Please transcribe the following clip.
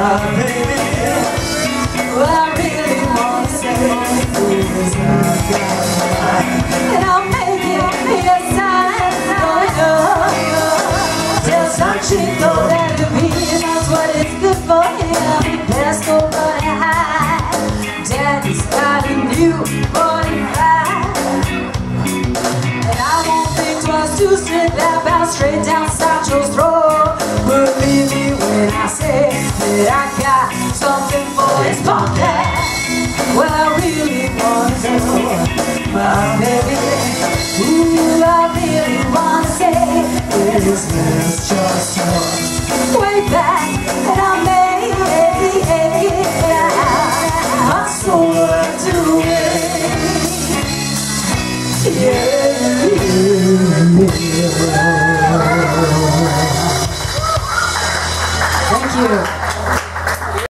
baby. Well, I really want to say it's not God. And I'll make it a sign going up. Tell some chico that if he knows what is good for him, best go running high. Daddy's got a new 45, and I won't think twice to stick that bounce straight down Sancho's throat. Believe me when I say that I got something for his pocket. Well, I really want to know, my baby. Ooh, I really want to say this is just way back, and I made my soul to it. Yeah. Thank you.